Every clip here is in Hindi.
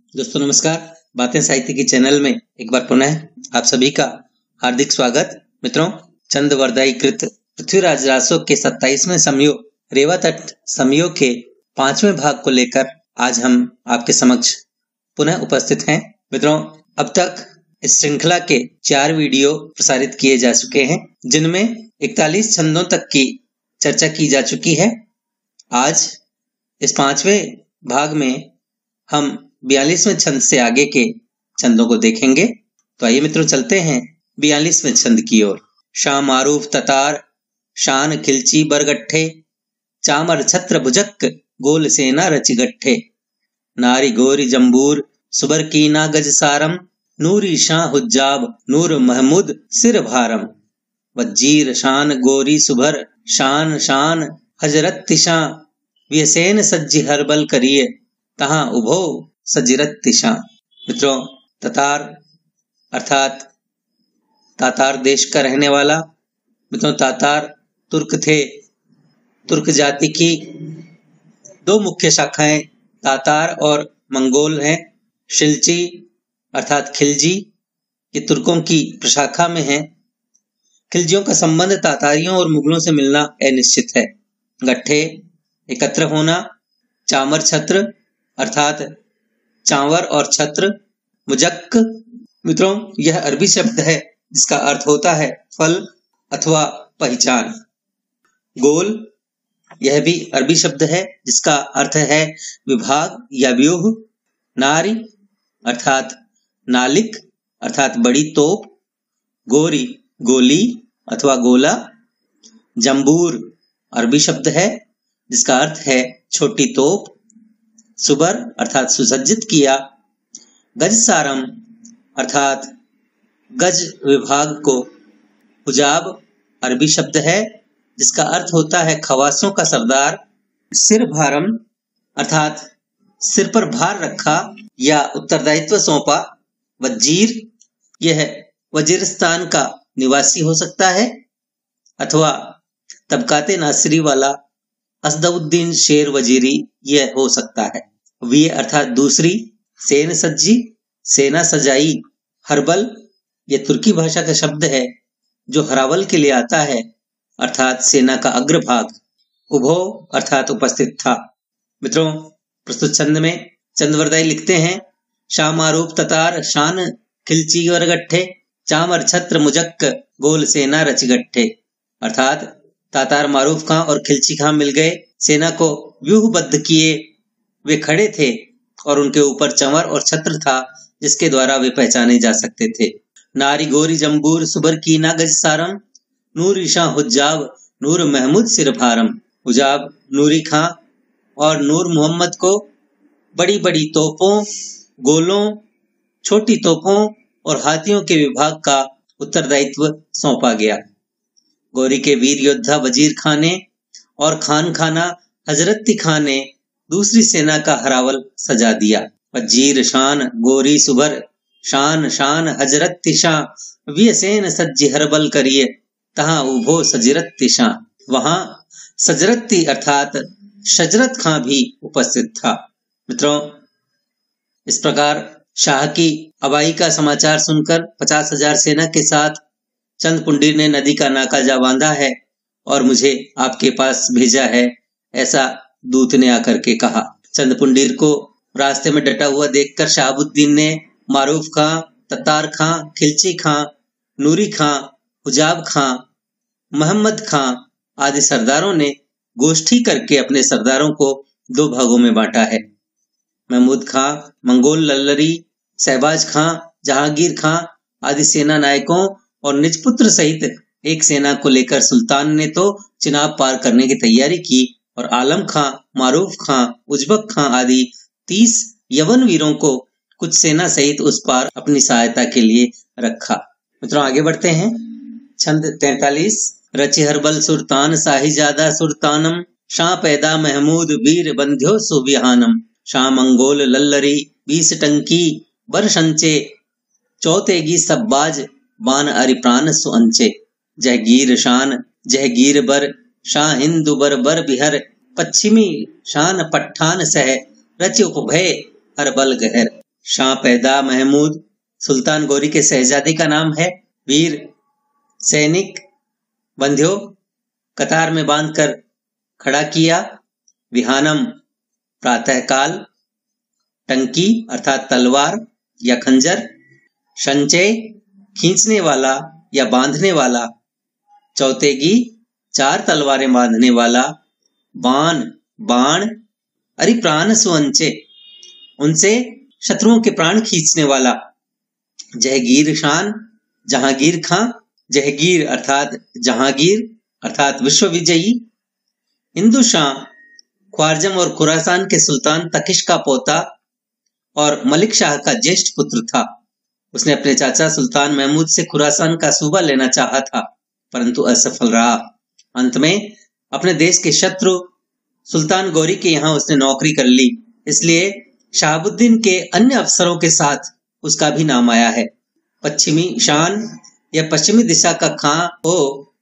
दोस्तों नमस्कार। बातें साहित्य की चैनल में एक बार पुनः आप सभी का हार्दिक स्वागत। मित्रों, चंदवरदाई कृत पृथ्वीराज रासो के 27वें समयोग रेवा तट समयोग के 5वें भाग को लेकर आज हम आपके समक्ष पुनः उपस्थित हैं। मित्रों, अब तक इस श्रृंखला के 4 वीडियो प्रसारित किए जा चुके हैं, जिनमें 41 छंदों तक की चर्चा की जा चुकी है। आज इस 5वें भाग में हम 42वें छंद से आगे के छंदों को देखेंगे। तो आइए मित्रों, चलते हैं 42वें छंद की ओर। शाह मारूफ ततार शान खिलची बरगट्ठे, चामर छत्र भुजक गोल सेना रचिगट्ठे, नारी गोरी जंबूर सुबर कीना गज सारम, नूरी शाह हुज्जाब नूर महमूद सिर भारम, वजीर शान गोरी सुभर शान शान हजरत तिशा, व्यसेन सज्जी हरबल करिए तहां उभो सजिरत तिशा। मित्रों, ततार अर्थात तातार देश का रहने वाला। मित्रों, तातार तुर्क थे। तुर्क जाति की 2 मुख्य शाखाएं तातार और मंगोल हैं। शिलची अर्थात खिलजी ये तुर्कों की प्रशाखा में है। खिलजियों का संबंध तातारियों और मुगलों से मिलना अनिश्चित है। गट्ठे एकत्र होना। चामर छत्र अर्थात चांवर और छत्र। मुजक्क मित्रों, यह अरबी शब्द है जिसका अर्थ होता है फल अथवा पहचान। गोल यह भी अरबी शब्द है जिसका अर्थ है विभाग या व्यूह। नारी अर्थात नालिक अर्थात बड़ी तोप। गोरी गोली अथवा गोला। जंबूर अरबी शब्द है जिसका अर्थ है छोटी तोप। सुबर अर्थात सुसज्जित किया। गज सारम अर्थात गज विभाग को। हुजाब अरबी शब्द है जिसका अर्थ होता है खवासों का सरदार। सिर भारम अर्थात सिर पर भार रखा या उत्तरदायित्व सौंपा। वजीर यह वजीरिस्तान का निवासी हो सकता है अथवा तबकाते नासरी वाला असदउद्दीन शेर वजीरी यह हो सकता है। वी अर्थात दूसरी। सेन सज्जी सेना सजाई। हरबल यह तुर्की भाषा का शब्द है जो हरावल के लिए आता है अर्थात सेना का अग्रभाग। उभो अर्थात उपस्थित था। मित्रों, प्रस्तुत छंद में चंदवरदाई लिखते हैं, शाह मारूफ ततार शान खिलची वरगट्ठे, चामर छत्र मुजक्क गोल सेना रचगट्ठे। अर्थात तातार मारूफ खां और खिलची खां मिल गए, सेना को व्यूहबद्ध किए। वे खड़े थे और उनके ऊपर चंवर और छत्र था जिसके द्वारा वे पहचाने जा सकते थे। नारी गोरी जंबूर सुबर कीना गज सारम, नूरी शाह हुज्जाब नूर महमूद सिर भारम। हुजाब नूरी खां और नूर मोहम्मद को बड़ी बड़ी तोपों, गोलों, छोटी तोपों और हाथियों के विभाग का उत्तरदायित्व सौंपा गया। गोरी के वीर योद्धा वजीर खां ने और खान खाना हजरत खां ने दूसरी सेना का हरावल सजा दिया। वजीर शान गोरी सुबर शान शान हजरत तिशा, व्यसेन सज्जी हरबल करिए तहां उभो सजिरत तिशा। वहां सजरती अर्थात शजरत खां भी उपस्थित था। मित्रों, इस प्रकार शाह की अबाई का समाचार सुनकर 50,000 सेना के साथ चंद पुंडीर ने नदी का नाका जा बांधा है और मुझे आपके पास भेजा है, ऐसा दूत ने आकर के कहा। चंद पुंडीर को रास्ते में डटा हुआ देखकर शहाबुद्दीन ने मारूफ खां, ततार खां, खिलची खां, नूरी खां, हुजाब खां, मोहम्मद खां आदि सरदारों ने गोष्ठी करके अपने सरदारों को 2 भागों में बांटा है। महमूद खां, मंगोल लल्लरी, शहबाज खां, जहांगीर खां आदि सेना नायकों और निजपुत्र सहित एक सेना को लेकर सुल्तान ने तो चिनाब पार करने की तैयारी की और आलम खां, मारूफ खां, उजबक खां आदि 30 यवन वीरों को कुछ सेना सहित उस पार अपनी सहायता के लिए रखा। मित्रों, आगे बढ़ते हैं। छंद 43। रचि हरबल सुल्तान शाहीजादा सुल्तानम, शाह पैदा महमूद वीर बंध्यो सुबिहानम, शाह मंगोल लल्लरी 20 टंकी बर संचे, चौतेगी सब्बाज बान अरिप्रान सुअंचे, जहगीर शान जहगीर बर शाह हिंदु बर बर बिहर, पश्चिमी शान पठान सह रच उपभय हर बल गहर। शाह पैदा महमूद सुल्तान गौरी के शहजादे का नाम है। वीर सैनिक बंध्यो कतार में बांधकर खड़ा किया। विहानम प्रातःकाल। टंकी अर्थात तलवार या खंजर। संचय खींचने वाला या बांधने वाला। चौतेगी 4 तलवारें बांधने वाला। बाण बाण। अरिप्राण सुअंचे उनसे शत्रुओं के प्राण खींचने वाला। जहगीर शान जहांगीर खां। जहगीर अर्थात जहांगीर अर्थात विश्व विजयी। हिंदू शाह ख्वारजम और खुरासान के सुल्तान तकिश का पोता और मलिक शाह का ज्येष्ठ पुत्र था। उसने अपने चाचा सुल्तान महमूद से खुरासान का सूबा लेना चाहा था, परंतु असफल रहा। अंत में अपने देश के शत्रु सुल्तान गौरी के यहाँ उसने नौकरी कर ली, इसलिए शहाबुद्दीन के अन्य अफसरों के साथ उसका भी नाम आया है। पश्चिमी शान या पश्चिमी दिशा का खां हो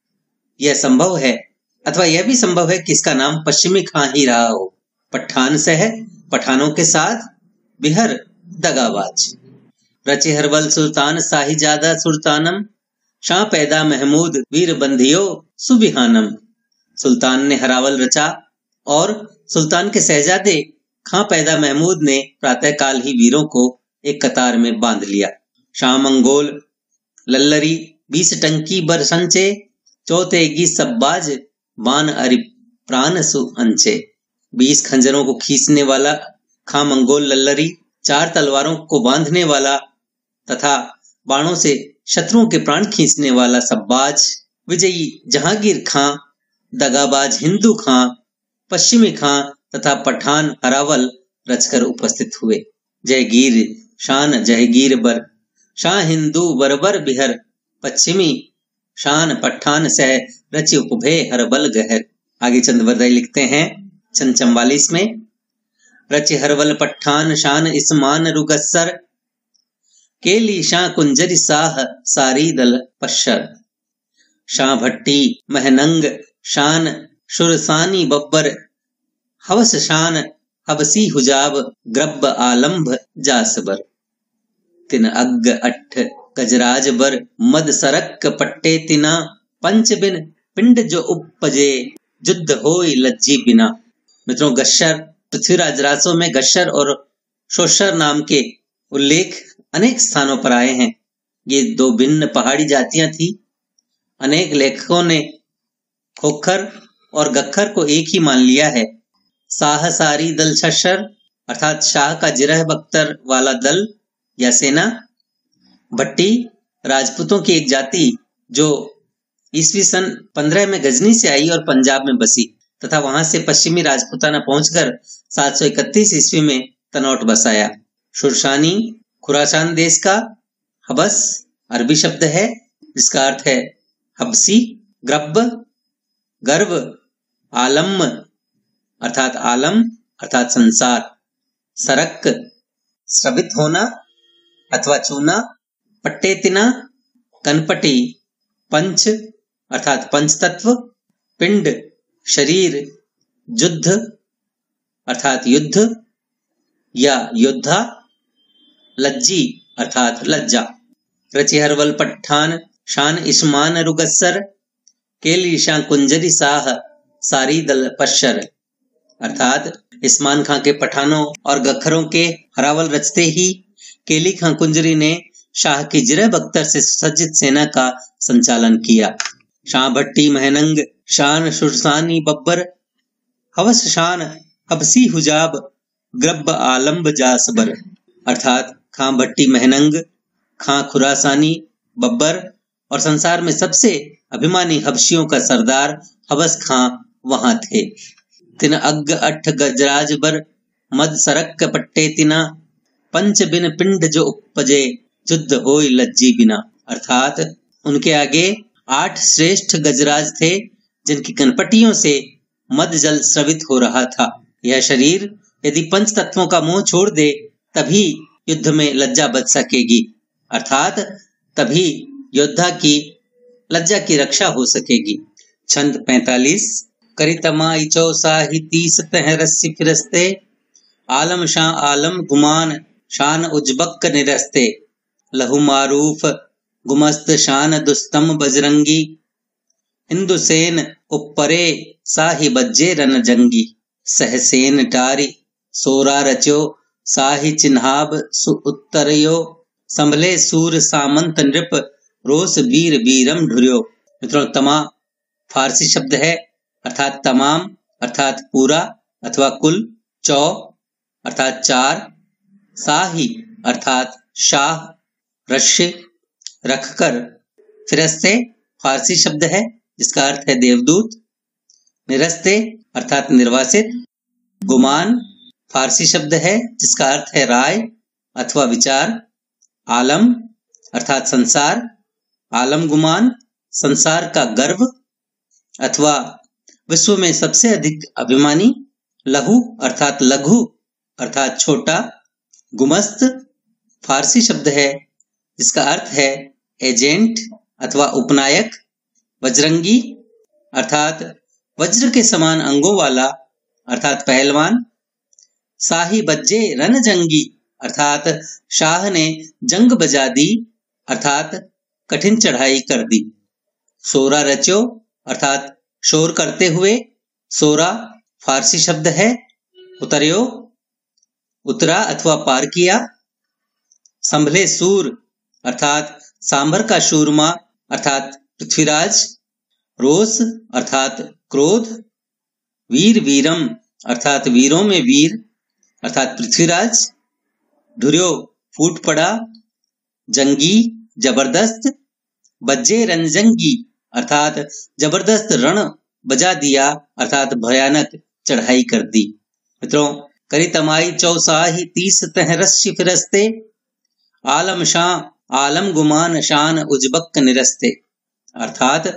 यह संभव है, अथवा यह भी संभव है कि इसका नाम पश्चिमी खां ही रहा हो। पठान सह पठानों के साथ। बिहर दगाबाज। रचे हरबल सुल्तान साहिजादा सुल्तानम। शाह पैदा महमूद वीर बंधियो सुबिहानम। सुल्तान ने हरावल रचा और सुल्तान के शहजादे खां पैदा महमूद ने प्रातःकाल ही वीरों को एक कतार में बांध लिया। शाह मंगोल लल्लरी 20 टंकी बर संचे। चौतेगी सब्बाज बान अरि प्राण सु अंचे। 20 खंजरों को खींचने वाला खां मंगोल लल्लरी, 4 तलवारों को बांधने वाला तथा बाणों से शत्रुओं के प्राण खींचने वाला सब्बाज। विजयी जहांगीर खां, दगाबाज हिंदू खां, पश्चिमी खां तथा पठान हरावल रचकर उपस्थित हुए। जयगीर शान जयगीर बर। शाह हिंदू बरबर बिहर। पश्चिमी शान पठान सह रचि उपभय हरबल गहर। आगे चंद्रवरदाई लिखते हैं सन 44 में। रचि हरबल पठान शान इस्मान रुगस्सर। केली शाह कुंजरी साह सारी दल पश्चर। शाह भट्टी महनंग शान शुरसानी बब्बर। हवस शान हबसी हुजाब ग्रब आलम्भ जासबर। तिन अग्ग अठ गजराज बर मद सरक पट्टे तिना। पंच बिन पिंड जो उपजे युद्ध होई लज्जी बिना। मित्रों, गश्शर पृथ्वीराज रासों में गश्शर और शोशर नाम के उल्लेख अनेक स्थानों पर आए हैं। ये 2 भिन्न पहाड़ी जातियां थी। अनेक लेखकों ने खोखर और गक्खर को एक ही मान लिया है। शाह सारी दल शशर अर्थात शाह का जिरह बख्तर वाला दल या सेना। भट्टी राजपूतों की एक जाति जो ईस्वी सन 15 में गजनी से आई और पंजाब में बसी तथा वहां से पश्चिमी राजपूताना पहुंचकर 731 ईस्वी में तनौट बसाया। शुरशानी खुरासान देश का। हबस अरबी शब्द है जिसका अर्थ है हबसी। ग्रब गर्व। आलम अर्थात आलम अर्थात संसार। सरक स्रवित होना अथवा चूना। पट्टे तिना कनपटी। पंच अर्थात पंच तत्व। पिंड शरीर। युद्ध अर्थात युद्ध या योद्धा। लज्जी अर्थात लज्जा। रचि हरवल पठान शान इस्मान रुगस्सर। केली शाह कुंजरी साह सारी दल पश्चर अर्थात इस्मान खां के पठानों और गखरों के हरावल रचते ही केली खां कुंजरी ने शाह की जिरह बख्तर से सुसज्जित सेना का संचालन किया। शाह भट्टी महनंग शान शुरसानी बब्बर। हवस शान हबसी हुजाब ग्रब आलम्ब जासबर अर्थात खां भट्टी महनंग, खां खुरासानी बब्बर और संसार में सबसे अभिमानी हबशियों का सरदार हवस खां वहां थे। तिन अग्ग अठ गजराज बर मद सरक पट्टे तिना। पंच बिन पिंड जो उपजे युद्ध होई लज्जी बिना अर्थात उनके आगे 8 श्रेष्ठ गजराज थे जिनकी कनपटियों से मद जल स्रवित हो रहा था। यह शरीर यदि पंच तत्वों का मोह छोड़ दे तभी युद्ध में लज्जा बच सकेगी अर्थात तभी योद्धा की लज्जा की रक्षा हो सकेगी। छंद 45। करितमा इचो साहि 30 तह रस्सी फिरस्ते। आलम शाह आलम गुमान शान उजबक निरस्ते, लहु मारूफ गुमस्त शान दुस्तम बजरंगी, हिंदुसेन उपरे साहि बज्जे रन जंगी, सहसेन टारी सोरा रचो साहि चिन्हाब सु उत्तरयो, संभले सूर सामंत नृप रोस वीर वीरम ढुर्यो। मित्रों, तमा फारसी शब्द है, अर्थात तमाम अर्थात पूरा अथवा कुल, चौ अर्थात चार, साही अर्थात शाह, रश्य रखकर, फिरस्ते फारसी शब्द है जिसका अर्थ है देवदूत, निरस्ते अर्थात निर्वासित, गुमान फारसी शब्द है जिसका अर्थ है राय अथवा विचार, आलम अर्थात संसार, आलम गुमान संसार का गर्व अथवा विश्व में सबसे अधिक अभिमानी, लहु अर्थात लघु अर्थात छोटा, गुमस्त फारसी शब्द है जिसका अर्थ है एजेंट अथवा उपनायक, बजरंगी अर्थात वज्र के समान अंगों वाला अर्थात पहलवान, शाही बज्जे रन जंगी अर्थात शाह ने जंग बजा दी अर्थात कठिन चढ़ाई कर दी, सोरा रचो अर्थात शोर करते हुए, सोरा फारसी शब्द है उतर्यो उतरा अथवा पार किया, संभले सूर अर्थात सांभर का शूरमा अर्थात पृथ्वीराज, रोस अर्थात क्रोध, वीर वीरम अर्थात वीरों में वीर अर्थात पृथ्वीराज, धुर्यो फूट पड़ा, जंगी जबरदस्त, बज्जे रंजंगी अर्थात जबरदस्त रण बजा दिया अर्थात भयानक चढ़ाई कर दी। मित्रों, करी तमाई चौसाही 30 तह रस्सी फिरस्ते, आलम शाह आलम गुमान शान उजबक निरस्ते अर्थात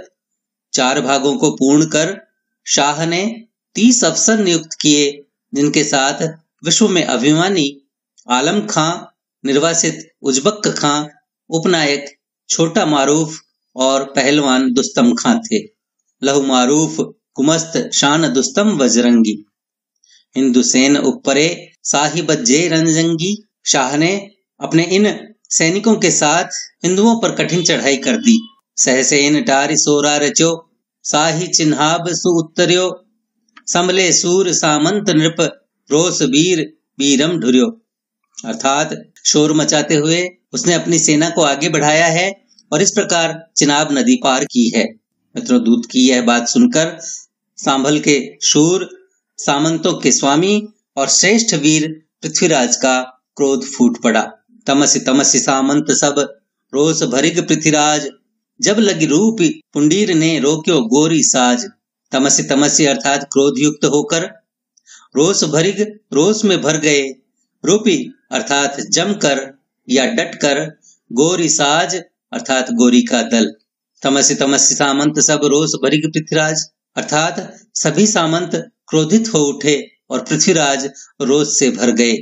4 भागों को पूर्ण कर शाह ने 30 अफसर नियुक्त किए जिनके साथ विश्व में अभिमानी आलम खां, निर्वासित उजबक खां, उपनायक छोटा मारूफ और पहलवान दुस्तम खां थे। लहु मारूफ कुमस्त शान दुस्तम बजरंगी, हिंदुसेन उपरे साहि बज्जे रंजंगी, शाह ने अपने इन सैनिकों के साथ हिंदुओं पर कठिन चढ़ाई कर दी। सहसेन टारी सोरा रचो साहि चिन्हाब सु उत्तर्यो, संभले सूर सामंत नृप रोस वीर वीरम ढुर्यो अर्थात शोर मचाते हुए उसने अपनी सेना को आगे बढ़ाया है और इस प्रकार चिनाब नदी पार की है। मित्रों, दूत की यह बात सुनकर सांभल के शूर, सामंतों के स्वामी और श्रेष्ठ वीर पृथ्वीराज का क्रोध फूट पड़ा। तमसि तमसि सामंत सब रोस भरिग पृथ्वीराज, जब लगी रूप पुंडीर ने रोक्यो गोरी साज। तमसि तमसि अर्थात क्रोध युक्त होकर, रोस भरिग रोस में भर गए, रूपी अर्थात जमकर या डटकर, गोरी साज अर्थात गोरी का दल। तमसि तमसि सामंत सब रोस भरिग पृथ्वीराज अर्थात सभी सामंत क्रोधित हो उठे और पृथ्वीराज रोस से भर गए।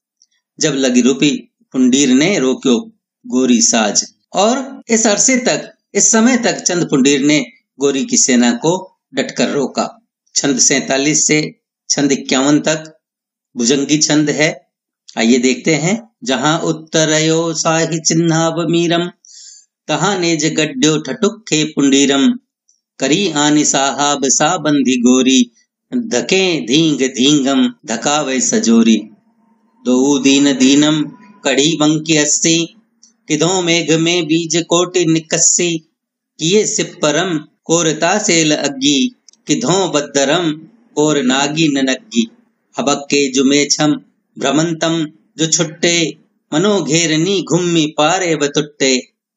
जब लगी रूपी पुंडीर ने रोक्यो गोरी साज। और इस अरसे तक, इस समय तक चंद पुंडीर ने गोरी की सेना को डटकर रोका। छंद 47 से छंद 51 तक भुजंगी छंद है। आइए देखते हैं। जहां उत्तरयो साहि चिन्हाब मीरम, तहां नेज गड्यो ठटुखे पुंडीरम, करी आनि साहाब सा बंधी गोरी, धके धींग धींगम धकावे सजोरी। दो दीन दीनम कड़ी बंकी अस्सी, किधो मेघ में बीज कोटि निकस्सी, किए सिपरम कोरता सेल अग्गी, किधो बद्दरम कोर नागी ननग्गी। हबक के जुमे छम भ्रमंतम जो छुट्टे, मनो घेरनी घुम्मी पारे बतुट्टे,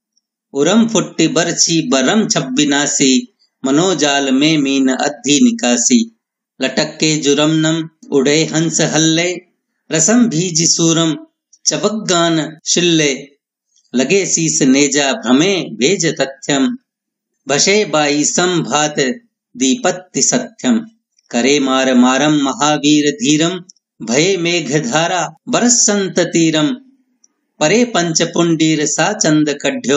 उरम फुट्टी बरछी बरम छब्बिनासी, मनोजाल में मीन अद्धी निकासी। लटक के जुरमनम उड़े हंस हल्ले, रसम भीज सूरम चबग्गान शिल्ले, लगे शीस नेजा भ्रमे भेज तथ्यम, भषे बाई संभात दीपत्ति सत्यम। करे मार मारम महावीर धीरम, भये मेघ धारा बरसंत तीरम, परे पंच पुंडीर सा चंद कढ़्यो,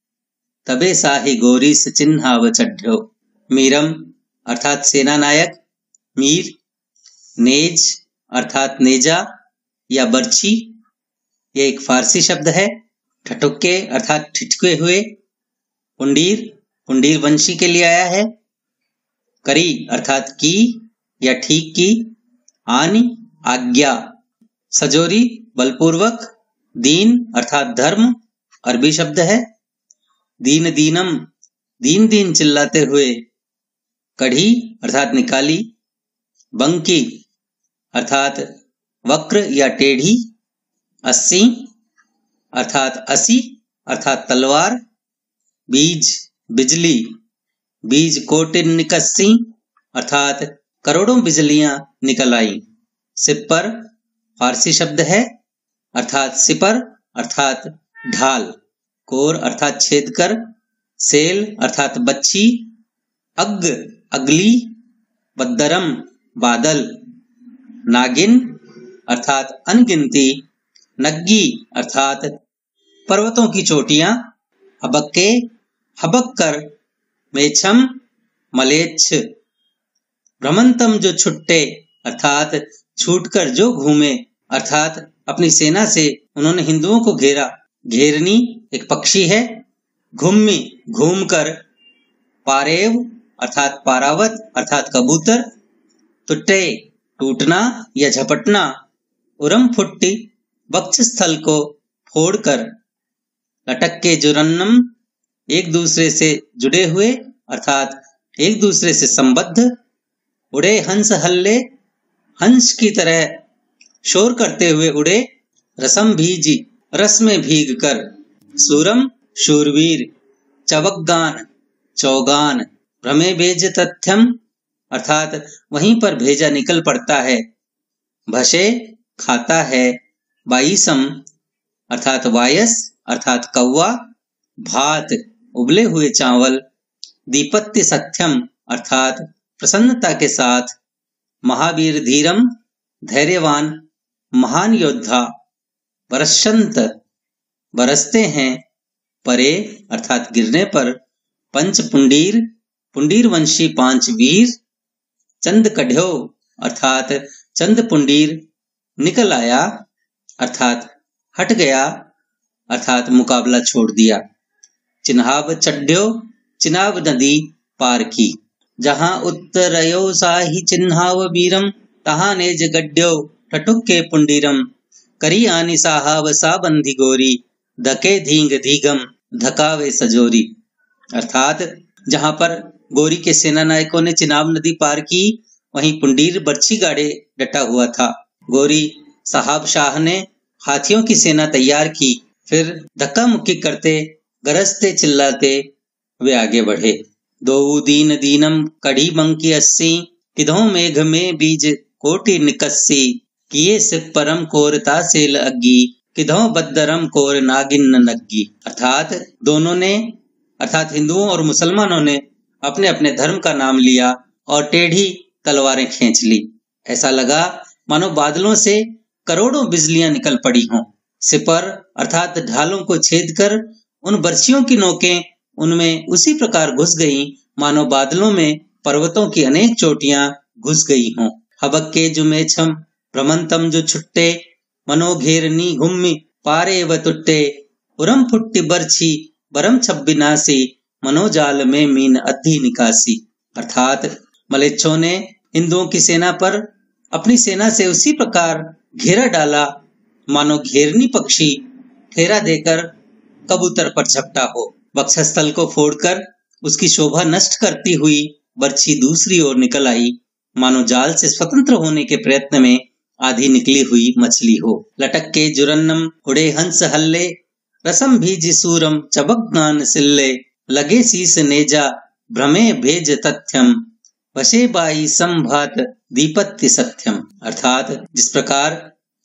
तबे साहि गोरीस चिन्हाव चढ़्यो। मीरम अर्थात सेना नायक, मीर, नेज अर्थात नेजा या बर्छी, ये एक फारसी शब्द है। ठटुक्के अर्थात ठिठके हुए। पुंडीर, पुंडीर वंशी के लिए आया है। करी अर्थात की या ठीक की। आनी, आज्ञा। सजोरी, बलपूर्वक। दीन अर्थात धर्म, अरबी शब्द है। दीन दीनम, दीन दीन चिल्लाते हुए। कढ़ी अर्थात निकाली। बंकी अर्थात वक्र या टेढ़ी। अस्सी अर्थात असी अर्थात तलवार। बीज, बिजली। बीज कोटिन निकस्सी अर्थात करोड़ों बिजलियां निकल आई। सिपर फारसी शब्द है अर्थात सिपर अर्थात ढाल। कोर अर्थात छेद कर। सेल अर्थात बच्ची। अग, अगली। बद्दरम, बादल। नागिन अर्थात अनगिनती। नग्गी अर्थात पर्वतों की चोटियां। हबक्के, हबक कर। मेछम, मलेच्छ। भ्रमंतम जो छुट्टे अर्थात छूटकर जो घूमे अर्थात अपनी सेना से उन्होंने हिंदुओं को घेरा। घेरनी एक पक्षी है। घुम्मी, घूमकर। पारेव अर्थात पारावत अर्थात कबूतर। तुट्टे, टूटना या झपटना। उरम फुट्टी, वक्ष स्थल को फोड़कर। लटक्के जुरन्नम, एक दूसरे से जुड़े हुए अर्थात एक दूसरे से संबद्ध। उड़े हंस हल्ले, हंस की तरह शोर करते हुए उड़े। रसम भीजी, रस में भीग कर। सूरम, शूरवीर। चवगान, चौगान। भ्रमे भेज तथ्यम अर्थात वहीं पर भेजा निकल पड़ता है। भशे, खाता है। बाईसम अर्थात वायस अर्थात कौवा। भात, उबले हुए चावल। दीपत्ति सत्यम अर्थात प्रसन्नता के साथ। महावीर धीरम, धैर्यवान, महान योद्धा। बरसंत, बरसते हैं। परे अर्थात गिरने पर। पंच पुंडीर, पुंडीर वंशी 5 वीर। चंद कढ़्यो अर्थात चंद पुंडीर निकल आया अर्थात हट गया अर्थात मुकाबला छोड़ दिया। चिन्हाव चड्ढ्यो, चिनाब नदी पार की। जहां उत्तरयो साहि चिन्हाव वीरम, तहां नेज गड्ड्यो ठठुक्के पुंडीरम। करी आनी साहाव साबंधी गोरी, धके धींग धीगम धकावे सजोरी। अर्थात जहां पर गोरी के सेना नायकों ने चिनाब नदी पार की वहीं पुंडीर बर्छी गाड़े डटा हुआ था। गोरी साहब शाह ने हाथियों की सेना तैयार की। फिर धक्का मुक्की करते गरजते चिल्लाते वे आगे बढ़े। दो दीन दीनम कढ़ी बंकी 80, किधों मेघ में बीज कोटि निकस्सी। किए से परम कोरता सेल अग्गी, किधों बद्दरम कोर नागिन नग्गी। अर्थात दोनों ने अर्थात हिंदुओं और मुसलमानों ने अपने अपने धर्म का नाम लिया और टेढ़ी तलवारें खींच ली। ऐसा लगा मानो बादलों से करोड़ों बिजलियां निकल पड़ी हों। सिपर अर्थात ढालों को छेद कर उन बर्छियों की नोकें उनमें उसी प्रकार घुस गईं मानो बादलों में पर्वतों की अनेक चोटियां घुस गई हों। हबक्के जुमेछम, भ्रमंतम जो छुट्टे। मनोघेरनी घुम्मी, पारे व तुट्टे। उरम फुट्टी बर्छी, बरम छब्बिनासी। मनोजाल में मीन अद्धी निकासी। अर्थात मलेच्छों ने हिंदुओं की सेना पर अपनी सेना से उसी प्रकार घेरा डाला मानो घेरनी पक्षी ठेरा देकर कबूतर पर झपटा हो। वक्षस्थल को फोड़कर उसकी शोभा नष्ट करती हुई बर्छी दूसरी ओर निकल आई मानो जाल से स्वतंत्र होने के प्रयत्न में आधी निकली हुई मछली हो। लटक्के जुरन्नम, उड़े हंस हल्ले। रसम भीज सूरम, चबकगान सिल्ले। लगे शीस नेजा, भ्रमे भेज तथ्यम। वशे बाई संभात, दीपत्ति सत्यम। अर्थात जिस प्रकार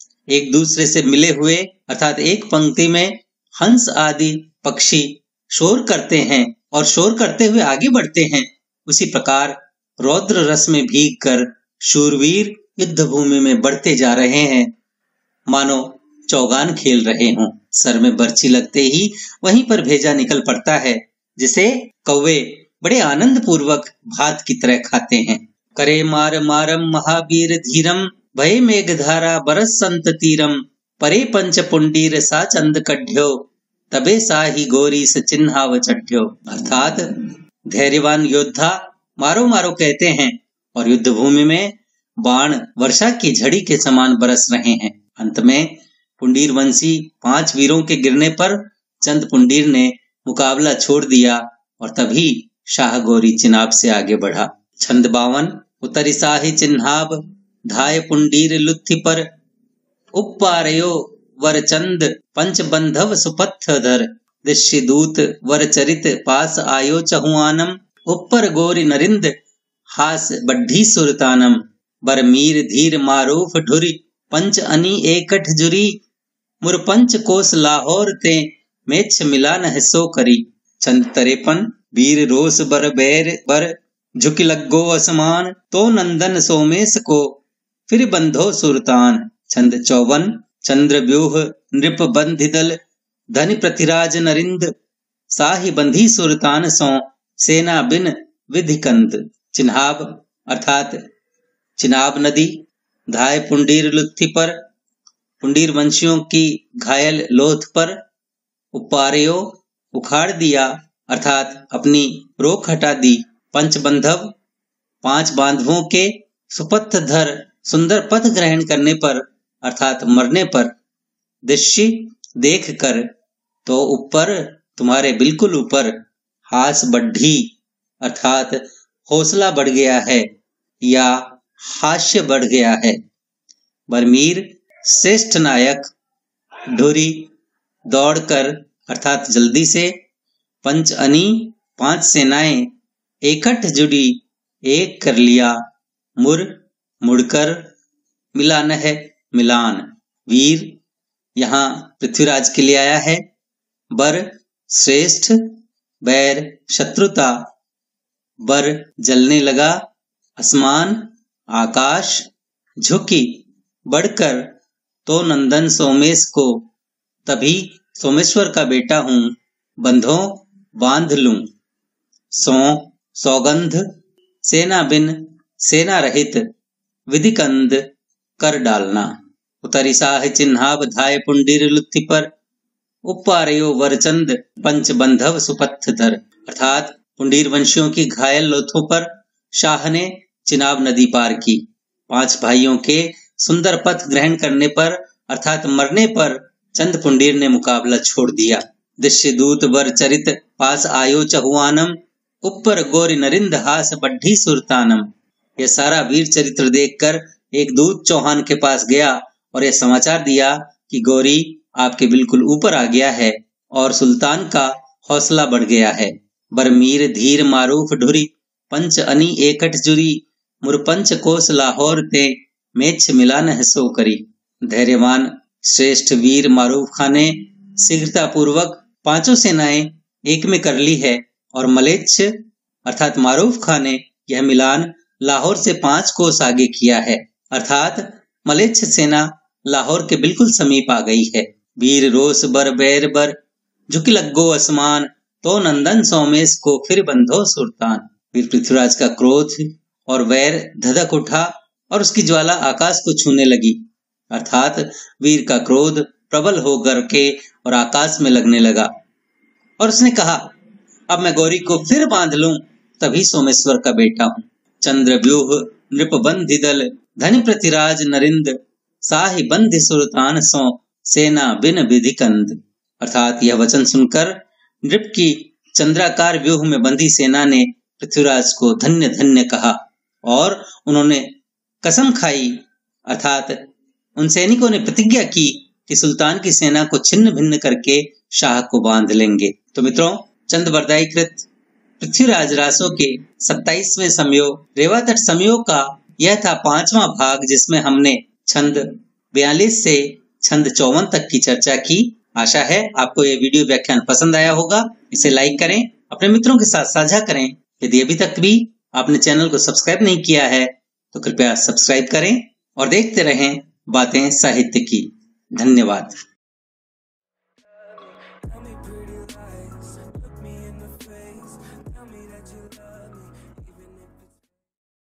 एक दूसरे से मिले हुए अर्थात एक पंक्ति में हंस आदि पक्षी शोर करते हैं और शोर करते हुए आगे बढ़ते हैं, उसी प्रकार रौद्र रस में भीगकर शूरवीर युद्ध भूमि में बढ़ते जा रहे हैं मानो चौगान खेल रहे हों। सर में बर्छी लगते ही वहीं पर भेजा निकल पड़ता है जिसे कौवे बड़े आनंद पूर्वक भात की तरह खाते हैं। करे मार मारम महावीर धीरम, भय मेघ धारा बरस संत तीरम। परे पंच पुंडीर सा चंद कढ़्यो, तबे सा ही गोरी से चिन्हाव चढ़्यो। अर्थात धैर्यवान योद्धा मारो मारो कहते हैं और युद्ध भूमि में बाण वर्षा की झड़ी के समान बरस रहे हैं। अंत में पुंडीर वंशी 5 वीरों के गिरने पर चंद पुंडीर ने मुकाबला छोड़ दिया और तभी शाह गौरी चिनाब से आगे बढ़ा। छंद 52। उतरी साही चिन्हाब धाय पुंडीर लुत्थि पर, उप्पारयो वर चंद पंच बंधव सुपथ धर, दृश्य दूत वर चरित पास आयो चहुआनम, ऊपर गोरी नरिंद हास बढ़ी सुरतानम, बरमीर धीर मारूफ ढुरी पंच अनी एकठ जुरी, मुर पंच कोस लाहौर ते मेछ मिला न सो करी। छंद 53। वीर रोस बर बैर बर झुक लगो असमान, तो नंदन सोमेश को फिर बंधो सुरतान। छंद 54। चंद्र व्यूह नृप बंधि दल धनि पृथ्वीराज नरिंद, साहि बंधी सुरतान सो सेना बिन विधि कंद। चिन्हाब अर्थात चिनाब नदी धाय पुंडीर लुत्थि पर, पुंडीर वंशियों की घायल लोथ पर, उपार्यो उखाड़ दिया अर्थात अपनी रोक हटा दी, पंचबंधव 5 बांधवों के, सुपथ धर सुंदर पथ ग्रहण करने पर अर्थात मरने पर, दृश्य देख कर तो ऊपर तुम्हारे बिल्कुल ऊपर, हास बढ़ी अर्थात हौसला बढ़ गया है या हास्य बढ़ गया है। बरमीर श्रेष्ठ नायक, ढुरी दौड़कर अर्थात जल्दी से, पंच अनी 5 सेनाएं, एकठ जुड़ी एक कर लिया, मुर मुड़कर, मिलान है मिलान, वीर यहाँ पृथ्वीराज के लिए आया है, बर श्रेष्ठ, बैर शत्रुता, बर जलने लगा, आसमान आकाश, झुकी बढ़कर, तो नंदन सोमेश को तभी सोमेश्वर का बेटा हूं, बंधो बांध लूं, सो सौगंध, सेना बिन सेना रहित, विधिकंद कर डालना। उतरी साह चिन्हाब धाय पुंडीर लुत्थि पर, उपारयो वरचंद पंच बंधव सुपथ धर। अर्थात पुंडीर वंशियों की घायल लोथों पर शाह ने चिनाब नदी पार की। 5 भाइयों के सुंदर पथ ग्रहण करने पर अर्थात मरने पर चंद पुंडीर ने मुकाबला छोड़ दिया। दृश्य दूत वर चरित पास आयो चहुआनम, ऊपर गोरी नरिंद हास बढ़ी सुरतानम। यह सारा वीर चरित्र देखकर एक दूत चौहान के पास गया और यह समाचार दिया कि गौरी आपके बिल्कुल ऊपर आ गया है और सुल्तान का हौसला बढ़ गया है। बरमीर धीर मारूफ ढुरी पंच अनी एकठ जुरी, मुरपंच कोस लाहौर ते मेछ मिलान है सो करी। धैर्यवान श्रेष्ठ वीर मारूफ खान ने शीघ्रता पूर्वक 5 सेनाएं एक में कर ली है और मलेच्छ अर्थात मारूफ खान ने यह मिलान लाहौर से 5 कोस आगे किया है, अर्थात मलेच्छ सेना लाहौर के बिल्कुल समीप आ गई है। वीर रोस बर बैर बर झुकी लगो आसमान, तो नंदन सोमेश को फिर बंधो सुल्तान। वीर पृथ्वीराज का क्रोध और वैर धधक उठा और उसकी ज्वाला आकाश को छूने लगी, अर्थात वीर का क्रोध प्रबल होकर के और आकाश में लगने लगा और उसने कहा, अब मैं गौरी को फिर बांध लूं, तभी सोमेश्वर का बेटा हूं। चंद्र व्यूह नृप बंधि दल धनि पृथ्वीराज नरिंद, साहि बंधि सुल्तान सो सेना बिन विधि कंद। अर्थात यह वचन सुनकर नृप की चंद्राकार व्यूह में बंधी सेना ने पृथ्वीराज को धन्य धन्य कहा और उन्होंने कसम खाई, अर्थात उन सैनिकों ने प्रतिज्ञा की कि सुल्तान की सेना को छिन्न भिन्न करके शाह को बांध लेंगे। तो मित्रों, चंद बरदाई कृत पृथ्वीराज रासो के 27वें समयोग रेवा तट समयोग का यह था 5वां भाग, जिसमें हमने छंद 42 से छंद 54 तक की चर्चा की। आशा है आपको यह वीडियो व्याख्यान पसंद आया होगा। इसे लाइक करें, अपने मित्रों के साथ साझा करें। यदि अभी तक भी आपने चैनल को सब्सक्राइब नहीं किया है तो कृपया सब्सक्राइब करें और देखते रहें बातें साहित्य की। धन्यवाद।